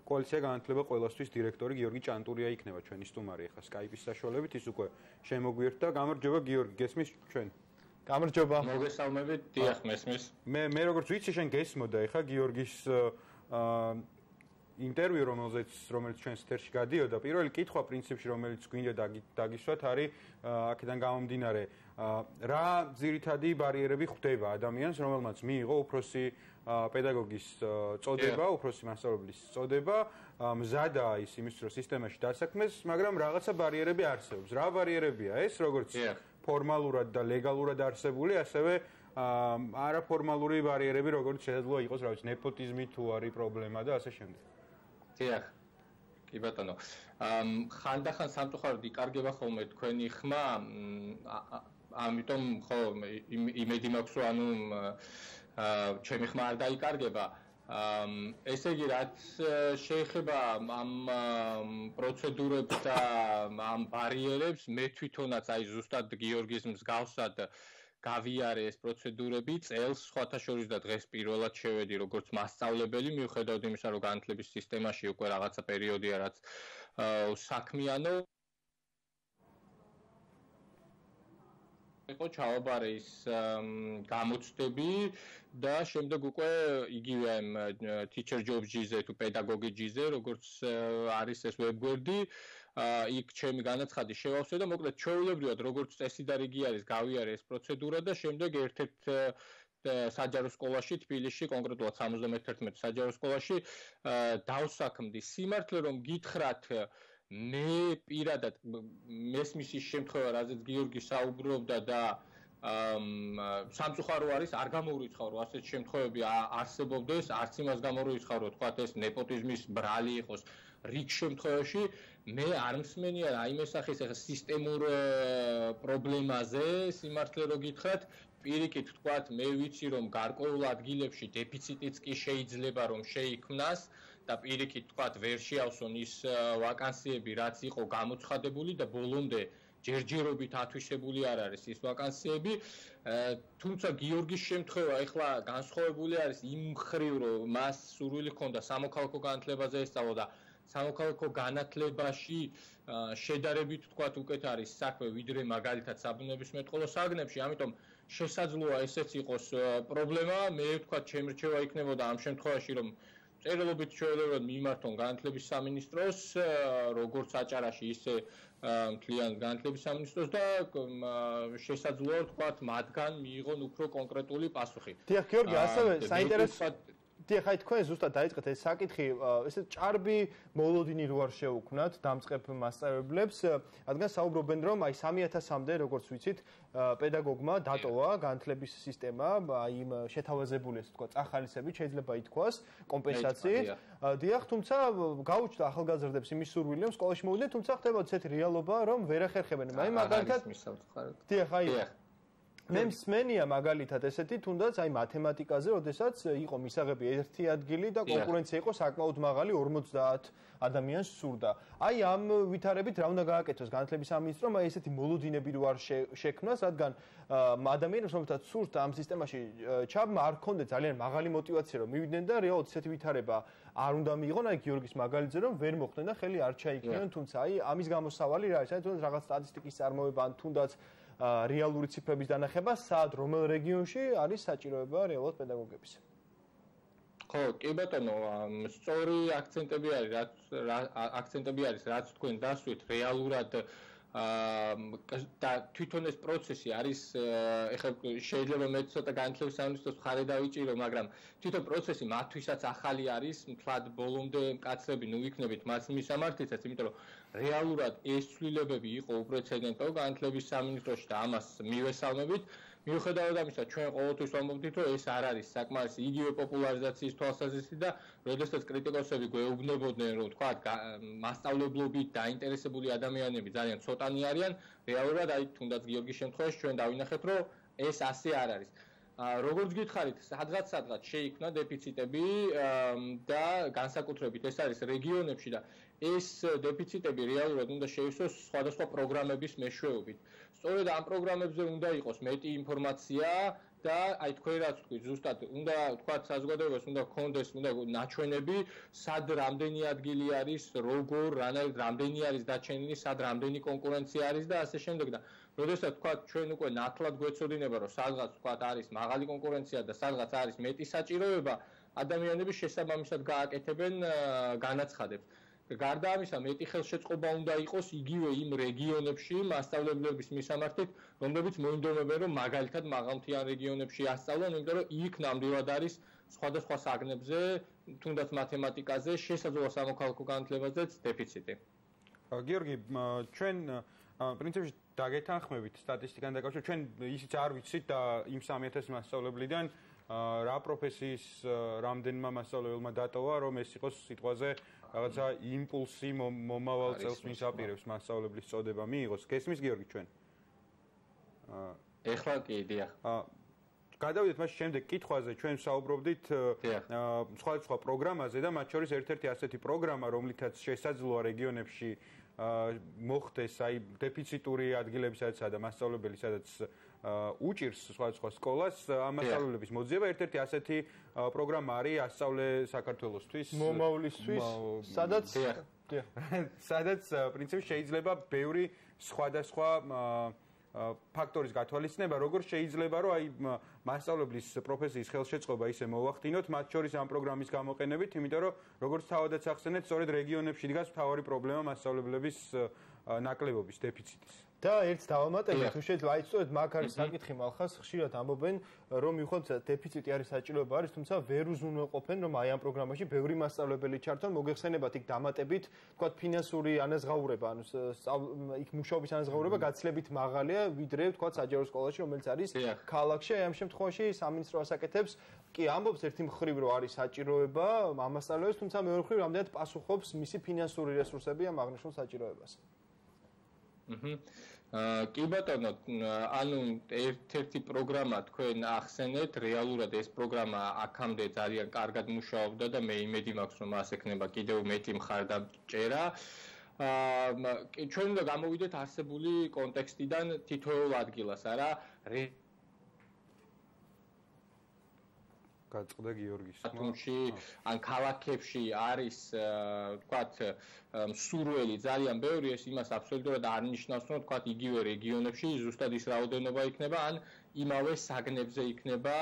კოალიცია განათლება ყველასთვის დირექტორი გიორგი ჭანტურია იქნება ჩვენი სტუმარი ახლა Skype-ის საშუალებით ის უკვე შემოგვიერთდა. გამარჯობა გიორგი, გესმის ჩვენ? გამარჯობა. მოგესალმებით, დიახ, მესმის. მე როგორც ვიცი, შენ გესმოდა ახლა გიორგის ინტერვიუ, რომელიც ჩვენს ეთერში გადიოდა, პირველი კითხვა პრინციპში, რომელიც გვინდა დაგისვათ, არის აქედან გამომდინარე, რა ძირითადი ბარიერები ხვდება ადამიანს, რომელმაც მიიღო უფროსი პედაგოგის წოდება, უფროსი მასწავლებლის წოდება, მზადაა ის იმისთვის, რომ სისტემაში დასაქმეს, მაგრამ რაღაცა ბარიერები არსებობს. რა ბარიერებია ეს, როგორც ფორმალურად და ლეგალურად არსებული, ასევე არაფორმალური ბარიერები, როგორც შეიძლება იყოს, რა ვიცი, ნეპოტიზმი თუ არის პრობლემა და ასე შემდეგ. დიახ. კი ბატონო. ხანდახან სამწუხაროდ იკარგება ხოლმე თქვენი ხმა, ამიტომ ხო იმედი მაქვს, რომ ანუ ჩემი ხმა არ დაიკარგება. ესე იგი, რაც შეეხება ამ პროცედურებს და ამ ბარიერებს, მე თვითონაც აი ზუსტად გიორგის მსგავსად გავიარე ეს პროცედურები წელს სხვათა შორის და დღეს პირველად შევედი როგორც მასწავლებელი მიუხედავად იმისა რომ განათლების სისტემაში უკვე რაღაცა პერიოდია რაც საქმიანო იყო ჩავაბარე ის გამოცდები და შემდეგ უკვე იგივე ამ teacher jobs-ზე თუ პედაგოგი-ზე როგორც არის ეს ვებგვერდი იქ ჩემი განაცხადი შევავსე და მოკლედ ჩვეულებრივად როგორც წესი და რიგი არის გავიარე ეს პროცედურა და შემდეგ ერთ-ერთ საჯარო სკოლაში თბილისში კონკრეტულად 71 საჯარო სკოლაში დავსაქმდი სიმართლე რომ გითხრათ მე პირადად მესმის ის შემთხვევა რაზეც გიორგი საუბრობდა და სამწუხარო არის არ გამოურიცხავ რომ ასეთ შემთხვევები არსებობდეს არც იმას გამოურიცხავ რომ თქვათ ეს ნეპოტიზმის ბრალი იყოს რიგ შემთხვევაში მე არ მსმენია აი მესახის ახლა სისტემურ პრობლემაზე სიმართლე რო გითხრათ პირიქით თქვათ მე ვიცი რომ გარკვეულ ადგილებში დეფიციტიც კი შეიძლება რომ შეიქმნას და პირიქით თქვათ ვერ შეავსონ ის ვაკანსიები რაც იყო გამოცხადებული და ბოლომდე ჯერჯერობით ათვისებული არ არის ის ვაკანსიები თუმცა გიორგის შემთხვევა ეხლა განსხვავებული არის იმ მხრივ რომ მას სურვილი ჰქონდა სამოქალაქო განათლებაზე ესწავლოდა სამოქალაქო განათლებაში შედარებით თქვათ უკეთ არის საქმე ვიდრე მაგალითად საბუნებისმეტყველო საგნებში ამიტომ შესაძლოა ესეც იყოს პრობლემა მე ვთქვათ ჩემი რჩევა იქნებოდა ამ შემთხვევაში რომ წერილობით ჩვეულებრივად მიმართონ განათლების სამინისტროს როგორც აჭარაში ისე მთლიან განათლების სამინისტროს და შესაძლოა ვთქვათ მათგან მიიღონ უფრო კონკრეტული პასუხი. დიახ, გიორგი, ასევე საინტერესო დიახ, აი თქვენ ზუსტად დაიწყეთ ეს საკითხი, ესე ჭარბი მოლოდინი რო არ შეუქმნათ დამწყებ მასწავლებლებს, რადგან საუბრობენ რომ აი 3000-მდე როგორც ვიცით, პედაგოგმა დატოვა განათლების სისტემა, აი იმ შეთავაზებული ესე თქვა წახალისები შეიძლება ითქვას, კომპენსაციით. დიახ, თუმცა გაუჩნდა ახალგაზრდებს იმის სურვილი რომ სკოლაში მოვიდნენ, თუმცა ხდება ესეთი რეალობა რომ ვერ ახერხებენ. აი მაგალითად დიახ, აი მე მსმენია მაგალითად ესეთი თუნდაც აი მათემატიკაზე, როდესაც იყო მისაღები ერთი ადგილი და კონკურენცია იყო საკმაოდ მაღალი 50 ადამიანს სურდა. აი ამ ვითარებით რა უნდა გააკეთოს განათლების სამინისტრომ, აი ესეთი მოლოდინები რო არ შექმნას, რადგან ადამიანებს რომელთაც სურთ ამ სისტემაში ჩაბმა არ ქონდეთ ძალიან მაღალი мотиваცია რომ მივიდნენ და რეალურად ესეთი ვითარება არ უნდა მიიღონ, აი გიორგის მაგალითზე რომ ვერ მოხდნენ და ხელი არ ჩაიქნიონ, თუმცა აი ამის გამოსავალი რა არის? აი თუნდაც რაღაც სტატისტიკის წარმოება ან თუნდაც რეალური ციფრების დანახება, სად რომელ რეგიონში არის საჭიროება რეალურად პედაგოგების. ხო, კი ბატონო, სწორი აქცენტები არის, რაც თქვენ დასვით რეალურად და თვითონ ეს პროცესი არის ეხლა შეიძლება მე ცოტა განათლების სამინისტროს მხარე დავიჭირო, მაგრამ თვითონ პროცესი მათთვისაც ახალი არის, მთლად ბოლომდე მკაცრები ნუ იქნებით მას მისამართითაც, იმიტომ რომ რეალურად ეს ცვლილებები იყო უპრეცედენტო განათლების სამინისტროში და ამას მივესალმებით. მიუხედავად ამისა, ჩვენ ყოველთვის ვამბობთ, რომ ეს არ არის საკმარისი იგივე პოპულარიზაციის თვალსაზრისით და როდესაც კრიტიკოსები გვეუბნებოდნენ, რომ თქვა მასწავლებლობით დაინტერესებული ადამიანები ძალიან ცოტანი არიან, რეალურად აი თუნდაც გიორგის შემთხვევაში ჩვენ დავინახეთ, რომ ეს ასე არ არის. როგორც გითხარით, სადღაც შეიქმნა დეფიციტები და განსაკუთრებით ეს არის რეგიონებში და ეს დეფიციტები რეალურად უნდა შეივსოს სხვადასხვა პროგრამების მეშვეობით. სწორედ ამ პროგრამებზე უნდა იყოს მეტი ინფორმაცია და აი თქვენ რაც თქვით, ზუსტად უნდა თქვა საზოგადოებას უნდა გქონდეს უნდა ნაჩვენები, სად რამდენი ადგილი არის, როგორ, რამდენი არის დაჩენილი, სად რამდენი კონკურენცია არის და ასე შემდეგ და როდესაც თქვა ჩვენ უკვე ნათლად გვეცოდინება, რომ სადღაც თქვა არის მაღალი კონკურენცია და სადღაც არის მეტი საჭიროება, ადამიანები შესაბამისად გააკეთებენ განაცხადებს. გარდა ამისა, მეტი ხელშეწყობა უნდა იყოს იგივე იმ რეგიონებში მასწავლებლების მისამართით, რომლებიც მოინდომებენ, რომ მაგალითად მაღალმთიან რეგიონებში ასწავლონ, იმიტომ რომ იქ ნამდვილად არის სხვადასხვა საგნებზე, თუნდაც მათემატიკაზე, შესაძლოა სამოქალაქო განათლებაზეც დეფიციტი. გიორგი, ჩვენ პრინციპში დაგეთანხმებით სტატისტიკան დაკავშირებით, ჩვენ ისიც არ ვიცით და იმ 3000 მასწავლებლიდან რა პროფესიის რამდენმა მასწავლებელმა დატოვა, რომ ეს იყოს სიტყვაზე რაღაცა იმპულსი მომავალ წელს მის აპირებს მასწავლებლის წოდება მიიღოს. გესმის გიორგი ჩვენ? ეხლა კი, დიახ. გადავიდეთ მას შემდეგ კითხვაზე, ჩვენ საუბრობდით სხვადასხვა პროგრამაზე და მათ შორის ერთ-ერთი ასეთი პროგრამა, რომლითაც შესაძლოა რეგიონებში მოხდეს აი დეფიციტური ადგილები, სადაც და მასწავლებელი, სადაც უჭირს სხვადასხვა სკოლას ამ მასწავლებლების მოძიება, ერთ-ერთი ასეთი პროგრამა არის ასწავლე საქართველოსთვის, მომავლისთვის, სადაც პრინციპში შეიძლება ბევრი სხვადასხვა ფაქტორის გათვალისწინება, როგორ შეიძლება რომ აი მასწავლებლის პროფესიის ხელშეწყობა ისე მოვახდინოთ, მათ შორის ამ პროგრამის გამოყენებით, იმიტომ რომ როგორც თავადაც ახსენეთ, სწორედ რეგიონებში დგას მთავარი პრობლემა მასწავლებლების ნაკლებობის დეფიციტის. და ერთ დავამატებით, თუ შეიძლება აი სწორედ მაგ არის საკითხი მალხას, ხშირად ამბობენ, რომ მიუხედავად დეფიციტი არის საჭიროება არის, თუმცა ვერ უზრუნველყოფენ, რომ აი ამ პროგრამაში ბევრი მასწავლებელი ჩართონ, მოგეხსენებათ იქ დამატებით, თქვათ ფინანსური ანაზღაურება, ანუ იქ მუშაობის ანაზღაურება გაცილებით მაღალია, ვიდრე თქვათ საჯარო სკოლაში, რომელიც არის ქალაქში. აი ამ შემთხვევაში სამინისტრო ასაკეთებს, კი ამბობს ერთი მხრივ, რომ არის საჭიროება ამ მასწავლებელს, თუმცა მეორე მხრივ რამდენად პასუხობს მისი ფინანსური რესურსები ამ აღნიშნულ საჭიროებას. კი ბატონო, ანუ ერთ-ერთი პროგრამა თქვენ ახსენეთ, რეალურად ეს პროგრამა აქამდე ძალიან კარგად მუშაობდა და მე იმედი მაქვს, რომ მას ექნება კიდევ მეტი მხარდამჭერა. ჩვენ უნდა გამოვიდეთ არსებული კონტექსტიდან თითოეულ ადგილას, არა? გაწყდა გიორგის. ატომში ან ქალაქებში არის თქვათ სურველი ძალიან ბევრი, ეს იმას აბსოლუტურად არ ნიშნავს, რომ თქვათ იგივე რეგიონებში ზუსტად ის რაოდენობა იქნება, ან იმავე საგნებზე იქნება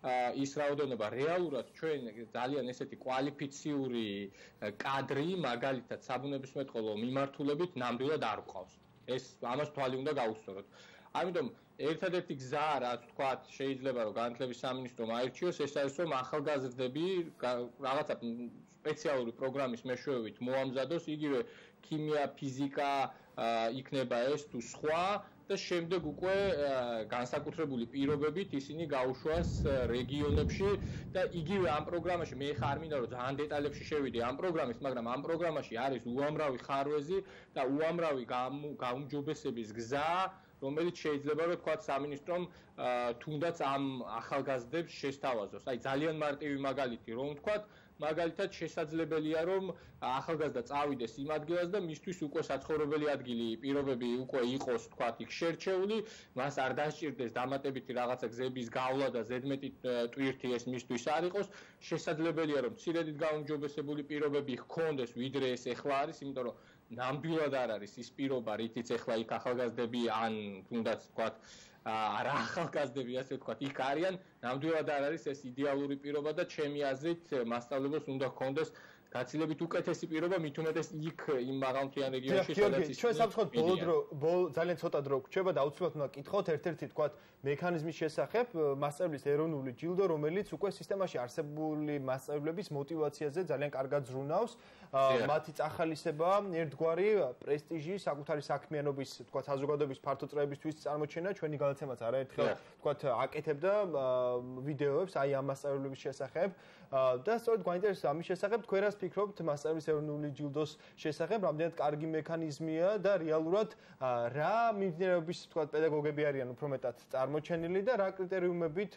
ის რაოდენობა. რეალურად ჩვენ ძალიან ესეთი კვალიფიციური კადრი, მაგალითად საბუნებისმეტყველო მიმართულებით ნამდვილად არ გვყავს. ეს ამას თვალი უნდა გაუსწოროთ. ამიტომ ერთადერთი გზა, რაც თქვათ, შეიძლება რომ განათლების სამინისტრომ აირჩიოს, ეს არის რომ ახალგაზრდები რაღაცა სპეციალური პროგრამის მეშვეობით მოამზადოს, იგივე ქიმია, ფიზიკა იქნება ეს თუ სხვა და შემდეგ უკვე განსაკუთრებული პირობებით ისინი გაუშვას რეგიონებში და იგივე ამ პროგრამაში მე ხარ მინდა რომ ძალიან დეტალებში შევიდე ამ პროგრამის, მაგრამ ამ პროგრამაში არის უამრავი ხარვეზი და უამრავი გაუმჯობესების გზა, რომელიც შეიძლება რომ თქვათ სამინისტრომ თუნდაც ამ ახალგაზრდებს შესთავაზოს. აი ძალიან მარტივი მაგალითი რომ ვთქვათ, მაგალითად შესაძლებელია რომ ახალგაზრდა წავიდეს იმ ადგილას და მისთვის უკვე საცხოვრებელი ადგილი პირობები უკვე იყოს თქვათ იქ შერჩეული, მას არ დასჭირდეს დამატებითი რაღაცა გზების გავლა და ზედმეტი ტვირთი ეს მისთვის არ იყოს, შესაძლებელია რომ მცირედით გაუმჯობესებული პირობები ჰქონდეს ვიდრე ეს ეხლა არის, იმიტომ რომ ნამდვილად არ არის ის პირობა, რითიც ეხლა იქ ახალგაზრდები ან თუნდაც თქვათ არა ახალგაზრდები, ასე ვთქვათ, იქ არიან, ნამდვილად არ არის ეს იდეალური პირობა და ჩემი აზრით მასწავლებელს უნდა ჰქონდეს გაცილებით უკეთესი პირობა, მით უმეტეს იქ იმ მაღალმთიან რეგიონში, სადაც ის ჩვენ სამწუხაროდ ბოლო ძალიან ცოტა დრო გვჭირდება და აუცილებლად უნდა გკითხოთ ერთ-ერთი თქვათ მექანიზმის შესახებ, მასწავლებლის ეროვნული ჯილდო, რომელიც უკვე სისტემაში არსებული მასწავლებლების мотиваციაზე ძალიან კარგად ზრუნავს. მათი წახალისება, ერთგვარი პრესტიჟი, საკუთარი საქმიანობის, თქვათ, საზოგადოების ფართო წრეებისთვის წარმოჩენა, ჩვენი განათემაც არაერთხელ, თქვათ, აკეთებდა ვიდეოებს აი ამ მასწავლებლების შესახებ და სწორედ გვაინტერესებს ამის შესახებ, თქვენ რას ფიქრობთ მასწავლებლის ეროვნული ჯილდოს შესახებ, რამდენად კარგი მექანიზმია და რეალურად რა მიმდინარეობის, თქვათ, პედაგოგები არიან უფრო მეტად წარმოჩენილი და რა კრიტერიუმებით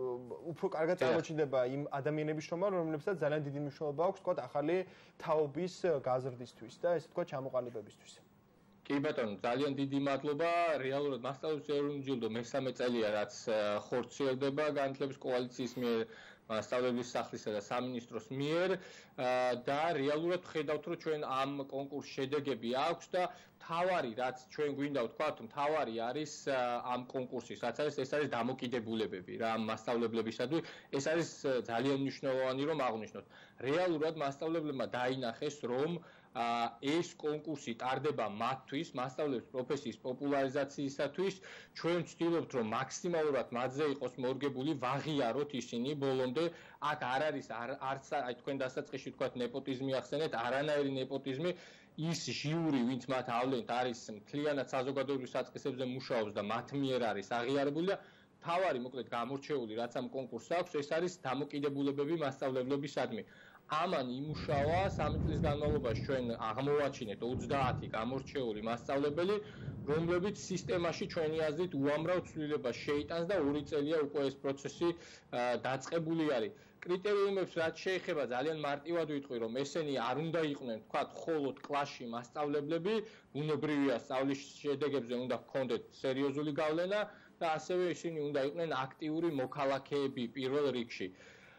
უფრო კარგად წარმოჩინდება იმ ადამიანების შრომა, რომლებსაც ძალიან დიდი მნიშვნელობა აქვს, თქვათ, ახალი თაობის გაზრდისთვის და ესე თქვა ჩამოყალიბებისთვის. კი ბატონო, ძალიან დიდი მადლობა. რეალურად მასშტაბის ეროვნული ჯილდო მესამე წელია, რაც ხორციელდება განათლების კოალიციის მიერ, მასშტაბების სახლისა და სამინისტროს მიერ და რეალურად ხედავთ, რომ ჩვენ ამ კონკურსის შედეგები აქვს და თავარი, რაც ჩვენ გვინდა ვთქვათ, თავარი არის ამ კონკურსის, რაც არის ეს არის დამოკიდებულებები რა ამ მასშტაბლებისადმი. ეს არის ძალიან მნიშვნელოვანი რომ აღვნიშნოთ. რეალურად მასშტაბლებმა დაინახეს, რომ ეს კონკურსი ტარდება მათთვის, მასწავლებლების პროფესიის პოპულარიზაციისათვის. ჩვენ ვცდილობთ, რომ მაქსიმალურად მათზე იყოს მორგებული, ვაღიაროთ ისინი ბოლომდე. აქ არ არის არც აი თქვენ დასაწყისში თქვათ ნეპოტიზმი ახსენეთ, არანაირი ნეპოტიზმი. ის ჟიური, ვინც მათ ავლენთ, არის მთლიანად საზოგადოებრივ საწყისებზე მუშაობს და მათ მიერ არის აღიარებული და თავარი მოკლედ გამორჩეული, რაც ამ კონკურსს აქვს, ეს არის დამოკიდებულებები მასწავლებლებისადმი. ამან იმუშავა 3 წლის განმავლობაში ჩვენ აღმოვაჩინეთ 30 გამორჩეული მასწავლებელი, რომლებიც სისტემაში ჩვენი აზრით უამრავ ცვლილებას შეიტანს და 2 წელია უკვე ეს პროცესი დაწყებული არის. კრიტერიუმებს რაც შეეხება ძალიან მარტივად ვიტყვი, რომ ესენი არ უნდა იყვნენ, თქვათ, მხოლოდ კლასში მასწავლებლები, ბუნებრივია სწავლის შედეგებზე უნდა ჰქონდეთ სერიოზული გავლენა და ასევე ისინი უნდა იყვნენ აქტიური მოქალაქეები პირველ რიგში.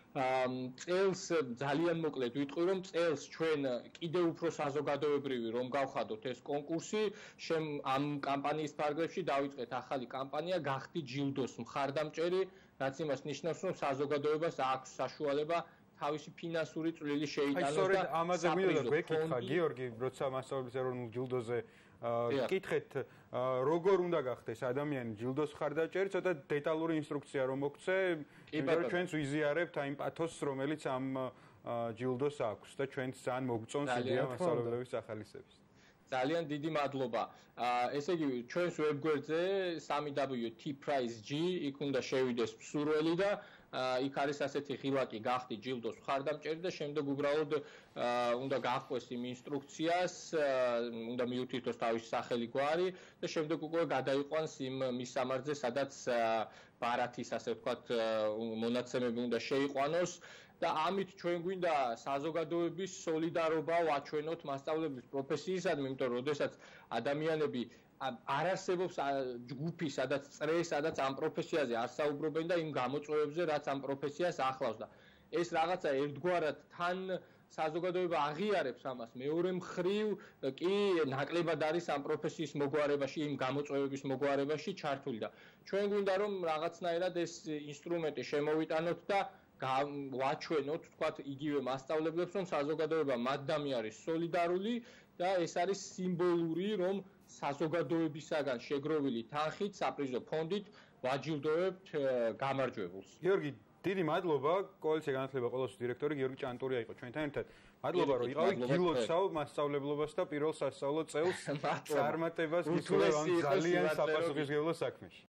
წელს ძალიან მოკლედ ვიტყვი, რომ წელს ჩვენ კიდევ უფრო საზოგადოებრივი რომ გავხადოთ ეს კონკურსი, ამ კამპანიის ფარგლებში დავიწყეთ ახალი კამპანია გახდი ჯილდოს მხარდამჭერი, რაც იმას ნიშნავს, რომ საზოგადოებას აქვს საშუალება თავისი ფინანსური წვლილი შეიტანოს და სწორედ ამაზე მინდა გვეკითხა გიორგი, როცა მასწავლებლის ეროვნულ ჯილდოზე გკითხეთ, როგორ უნდა გახდეს ადამიანი ჯილდოს მხარდამჭერი, ცოტა დეტალური ინსტრუქცია რომ მოგცე, იმიტომ რომ ჩვენც ვიზიარებთ აი პათოსს, რომელიც ამ ჯილდოს აქვს და ჩვენც ძალიან მოგწონს იდეა მასწავლებლების ახალისების. ძალიან დიდი მადლობა. ესე იგი, ჩვენს ვებგვერდზე www.tprize.g იქ უნდა შევიდეს მსურველი და იქ არის ასეთი ღილაკი გახდი ჯილდოს მხარდამჭერი და შემდეგ უბრალოდ უნდა გაჰყვეს იმ ინსტრუქციას, უნდა მიუთითოს თავისი სახელი გვარი და შემდეგ უკვე გადაიყვანს იმ მისამართზე, სადაც ბარათის, ასე ვთქვათ, მონაცემები უნდა შეიყვანოს. და ამით ჩვენ გვინდა საზოგადოების სოლიდარობა ვაჩვენოთ მასწავლებლის პროფესიისადმი, იმიტომ რომ როდესაც ადამიანები არ არსებობს ჯგუფი, სადაც წრე, სადაც ამ პროფესიაზე არ საუბრობენ და იმ გამოწვევებზე, რაც ამ პროფესიას ახლავს და ეს რაღაცა ერთგვარად თან საზოგადოება აღიარებს ამას, მეორე მხრივ კი ნაკლებად არის ამ პროფესიის მოგვარებაში, იმ გამოწვევების მოგვარებაში ჩართული და ჩვენ გვინდა რომ რაღაცნაირად ეს ინსტრუმენტი შემოვიტანოთ და ვაჩვენოთ, თქვათ, იგივე მასწავლებლებს, რომ საზოგადოება მათდამი არის სოლიდარული და ეს არის სიმბოლური, რომ საზოგადოებისაგან შეგროვილი თანხით, საპრიზო ფონდით ვაჯილდოვებთ გამარჯვებულს. გიორგი, დიდი მადლობა, კოალიცია განათლება ყოლოსის დირექტორი გიორგი ჭანტურია იყო ჩვენთან ერთად. მადლობა, რომ იყავი, გილოცავ მასწავლებლობას და პირველ სასწავლო წელს წარმატებას გისურვებ ამ ძალიან საპასუხისმგებლო საქმეში.